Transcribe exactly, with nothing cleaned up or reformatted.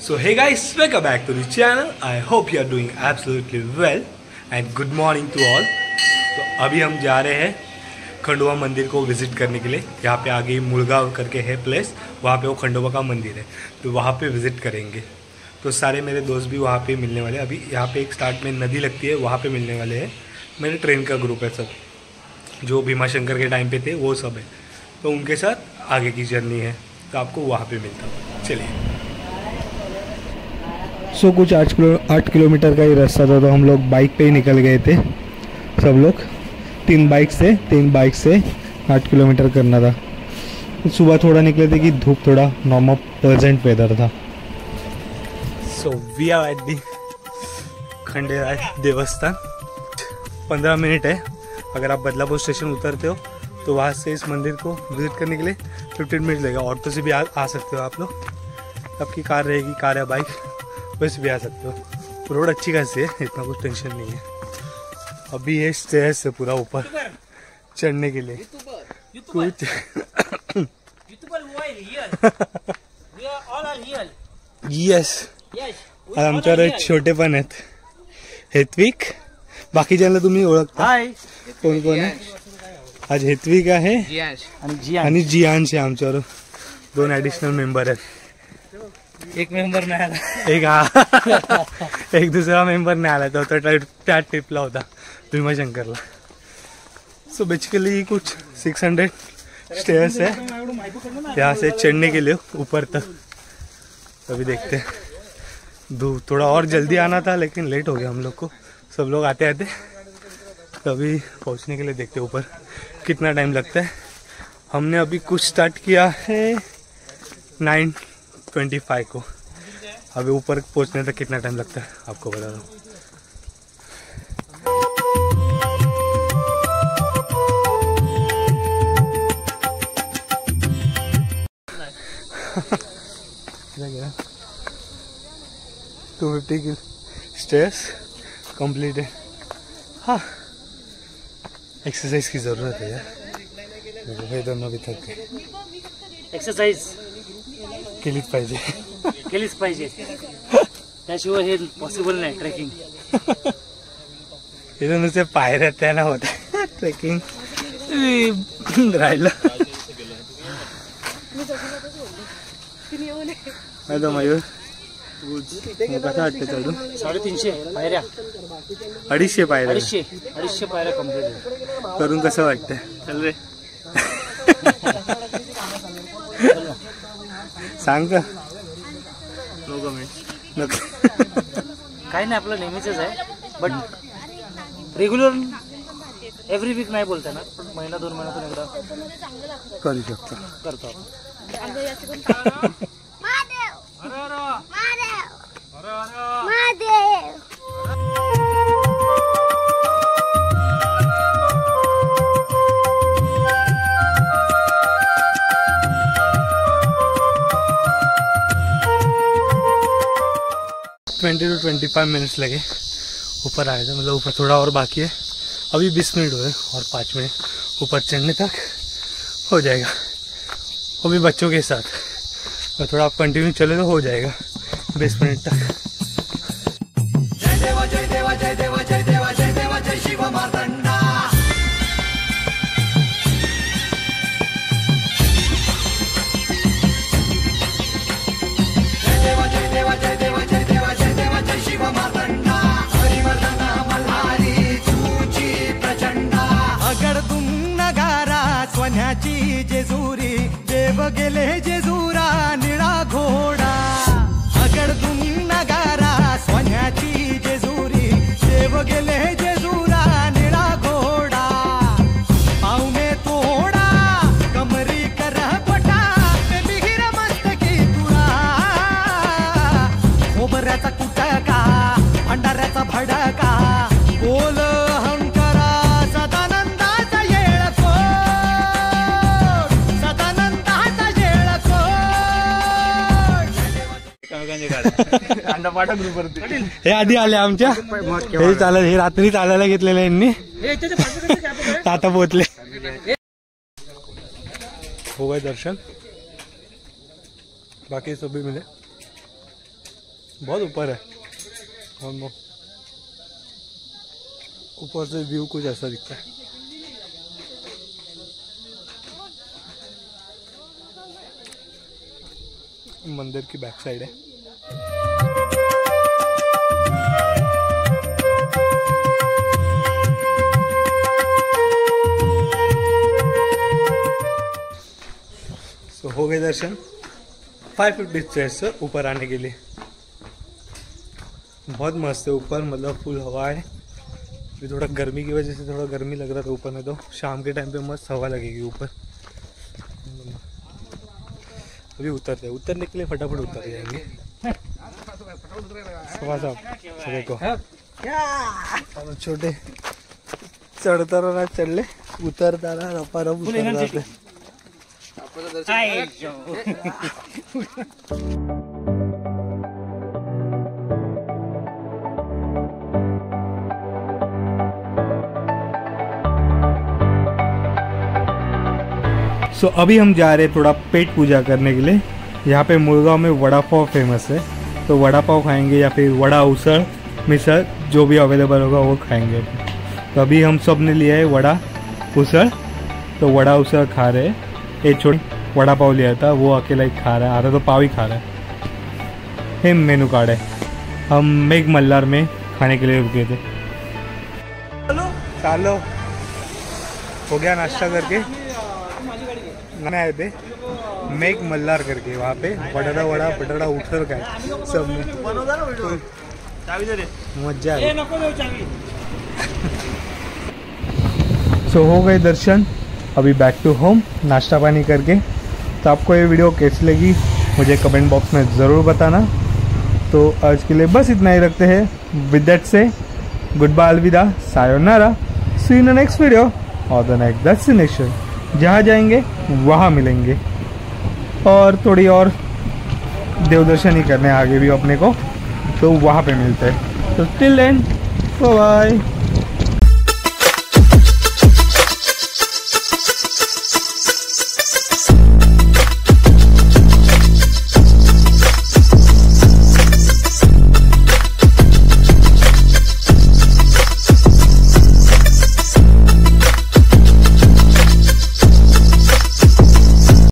So hey guys, welcome back to the channel. I hope you are doing absolutely well and good morning to all. तो अभी हम जा रहे हैं खंडोबा मंदिर को विजिट करने के लिए। यहाँ पे आगे मुलगांव करके है प्लेस, वहाँ पे वो खंडोबा का मंदिर है, तो वहाँ पे विजिट करेंगे। तो सारे मेरे दोस्त भी वहाँ पे मिलने वाले हैं। अभी यहाँ पे एक स्टार्ट में नदी लगती है, वहाँ पे मिलने वाले हैं। मेरे ट्रेन का ग्रुप है, सब जो भीमा शंकर के टाइम पे थे वो सब है, तो उनके साथ आगे की जर्नी है, तो आपको वहाँ पे मिलता हूँ। चलिए। सो so, कुछ आठ किलो आठ किलोमीटर का ही रास्ता था, तो हम लोग बाइक पे ही निकल गए थे। सब लोग तीन बाइक से तीन बाइक से आठ किलोमीटर करना था। तो सुबह थोड़ा निकले थे कि धूप थोड़ा नॉर्मल प्लेजेंट वेदर था। So we are at the Khanderai devasthan. पंद्रह मिनट है, अगर आप बदलापुर स्टेशन उतरते हो तो वहाँ से इस मंदिर को विजिट करने के लिए फिफ्टीन मिनट लगेगा। ऑटो से भी आ, आ सकते हो आप लोग, आपकी कार रहेगी, कार या बाइक, वैसे भी आ सकते हो। रोड अच्छी खासी है, इतना कुछ टेंशन नहीं है। अभी ये स्टेयर्स है पूरा ऊपर चढ़ने के लिए कुछ यस आमच्यावर छोटे पण आहेत, हेत्विक, बाकी ज्यांना तुम्ही ओळखता कोण कोण आहे? आज हेत्विक आहे आणि जियांश आहे, आमच्यावर दोन ॲडिशनल मेंबर आहेत। एक मेंबर नाही आला, एक हा एक दुसरा मेंबर नाही आला, तो त्या ट्रिपला होता भीमाशंकरला। सो बेसिकली कुछ सिक्स हंड्रेड स्टेयर्स है यहाँ से चढ़ने के लिए ऊपर तक। अभी देखते हैं, धूप थोड़ा और जल्दी आना था लेकिन लेट हो गया हम लोग को, सब लोग आते आते। तभी पहुँचने के लिए देखते ऊपर कितना टाइम लगता है। हमने अभी कुछ स्टार्ट किया है नाइन ट्वेंटी फाइव को, अभी ऊपर पहुंचने तक कितना टाइम लगता है आपको बता दूं। टू फिफ्टी की स्टेयर्स कंप्लीट है। हाँ, एक्सरसाइज की ज़रूरत है यार, ये दोनों भी थक गए। एक्सरसाइज केलीच पाहिजे केलीच पाहिजे, त्याशिवाय हे पॉसिबल नाही ट्रेकिंग। इथं नुसते पायऱ्या त्याला होत ट्रेकिंग राहिलं। आता मयूर कसं वाटतं चढून? साडेतीनशे पायऱ्या, अडीचशे पायऱ्या अडीचशे अडीचशे पायऱ्या कम्प्लीट करून कसं वाटतं? चल रे सांग का, नो कमेंट नको। काही नाही, आपलं नेहमीच आहे, बट रेग्युलर एव्हरी वीक नाही बोलता ना, पण महिना दोन महिन्यातून एकदा करू शकतो, करतो twenty to twenty five minutes लगे ऊपर आए थे, मतलब ऊपर थोड़ा और बाकी है। अभी बीस मिनट हुए और पाँच मिनट ऊपर चढ़ने तक हो जाएगा, वो भी बच्चों के साथ। और थोड़ा आप कंटिन्यू चले तो हो जाएगा बीस मिनट तक। जय देवा जय देवा जय देवा जय देवा जय देवा जय शिव मार्तंडा। जय देवा जय देवा जय देवा जय देवा जय देवा जय शिव मार्तंडा। हरिवर्धना मल्हारी चूची प्रचंडा। अगडतुम नगारा सोन्याची जेजुरी, देव गेले जेजुरा निळा घोडा। अगडतुम नगारा सोन्याची जेजुरी, देव गेले जेजुरा निळा घोडा। पाव में तोडा कमरी कर पटा, मिहिर मस्तकी तुळा। खोबऱ्याचा कुटका, भंडाऱ्याचा भडका, बोल हंकरा सदानंदाचा येळकोट, सदानंदाचा येळकोट। हे आधी आले आमच्या, हे चालत, हे रात्री चालायला घेतलेलं यांनी, आता पोहोचले। हो गए दर्शन, बाकी सभी मिले। बहुत ऊपर है। और वो ऊपर से व्यू कुछ ऐसा दिखता है। मंदिर की बैक साइड है। तो हो गए दर्शन। फाइव फिफ्टी स्टेयर्स से ऊपर आने के लिए। बहुत मस्त है ऊपर, मतलब फुल हवा है। अभी थोड़ा गर्मी की वजह से थोड़ा गर्मी लग रहा था ऊपर में, तो शाम के टाइम पे मस्त हवा लगेगी ऊपर। अभी उतरते उतरने के लिए फटाफट उतर जाएंगे। देखो छोटे चढ़ता रहा चढ़ ले, उतरता रहा रपा रप उतर सो so, अभी हम जा रहे हैं थोड़ा पेट पूजा करने के लिए। यहाँ पे मुरगांव में वड़ा पाव फेमस है, तो वड़ा पाव खाएंगे या फिर वड़ा उसळ मिसळ जो भी अवेलेबल होगा वो खाएंगे। तो अभी हम सब ने लिया है वड़ा उसळ, तो वड़ा उसळ खा रहे हैं। एक छोटी वड़ा पाव लिया था, वो अकेला ही खा रहा है, आधा तो पाव ही खा रहा है। हे मेनू कार्ड है। हम मेघ मल्हार में खाने के लिए रुके थे। चलो हो गया नाश्ता करके। मैंने आए थे मेघ मल्हार करके, वहाँ पे बटाटा वड़ा बटाटा उसळ का है सब में। मजा आई। सो हो गए दर्शन, अभी बैक टू होम नाश्ता पानी करके। तो आपको ये वीडियो कैसी लगी मुझे कमेंट बॉक्स में ज़रूर बताना। तो आज के लिए बस इतना ही रखते हैं। विद दैट से गुड बाय, अलविदा, सायोनारा, see in the next video और द नेक्स्ट डेस्टिनेशन। जहाँ जाएंगे वहाँ मिलेंगे, और थोड़ी और देवदर्शन ही करने आगे भी अपने को, तो वहाँ पे मिलते हैं। तो टिल देन बाय बाय।